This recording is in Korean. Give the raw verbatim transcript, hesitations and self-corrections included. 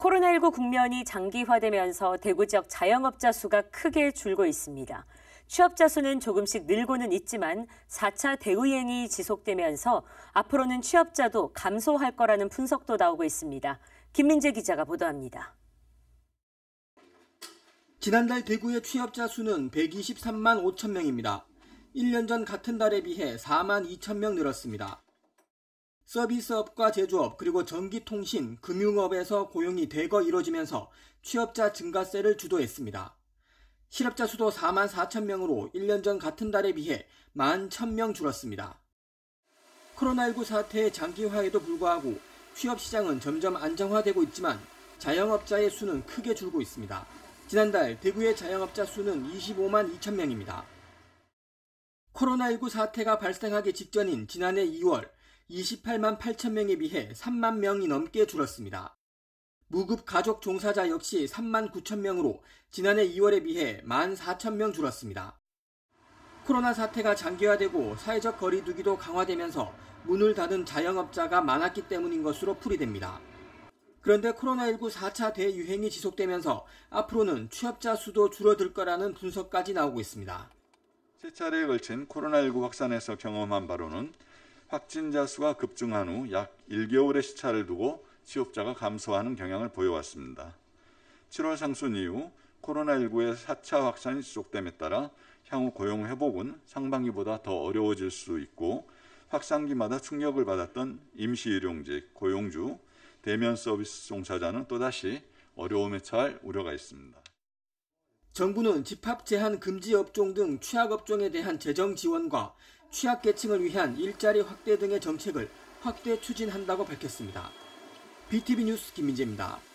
코로나십구 국면이 장기화되면서 대구 지역 자영업자 수가 크게 줄고 있습니다. 취업자 수는 조금씩 늘고는 있지만 사 차 대유행이 지속되면서 앞으로는 취업자도 감소할 거라는 분석도 나오고 있습니다. 김민재 기자가 보도합니다. 지난달 대구의 취업자 수는 백이십삼만 오천 명입니다. 일 년 전 같은 달에 비해 사만 이천 명 늘었습니다. 서비스업과 제조업 그리고 전기통신, 금융업에서 고용이 대거 이뤄지면서 취업자 증가세를 주도했습니다. 실업자 수도 사만 사천 명으로 일 년 전 같은 달에 비해 만 천 명 줄었습니다. 코로나십구 사태의 장기화에도 불구하고 취업시장은 점점 안정화되고 있지만 자영업자의 수는 크게 줄고 있습니다. 지난달 대구의 자영업자 수는 이십오만 이천 명입니다. 코로나십구 사태가 발생하기 직전인 지난해 이월 이십팔만 팔천 명에 비해 삼만 명이 넘게 줄었습니다. 무급 가족 종사자 역시 삼만 구천 명으로 지난해 이월에 비해 만 사천 명 줄었습니다. 코로나 사태가 장기화되고 사회적 거리 두기도 강화되면서 문을 닫은 자영업자가 많았기 때문인 것으로 풀이됩니다. 그런데 코로나십구 사 차 대유행이 지속되면서 앞으로는 취업자 수도 줄어들 거라는 분석까지 나오고 있습니다. 세 차례에 걸친 코로나십구 확산에서 경험한 바로는 확진자 수가 급증한 후 약 일 개월의 시차를 두고 취업자가 감소하는 경향을 보여왔습니다. 칠월 상순 이후 코로나십구의 사 차 확산이 지속됨에 따라 향후 고용 회복은 상반기보다 더 어려워질 수 있고 확산기마다 충격을 받았던 임시일용직, 고용주, 대면 서비스 종사자는 또다시 어려움에 처할 우려가 있습니다. 정부는 집합 제한 금지 업종 등 취약업종에 대한 재정 지원과 취약계층을 위한 일자리 확대 등의 정책을 확대 추진한다고 밝혔습니다. 비티비 뉴스 김민재입니다.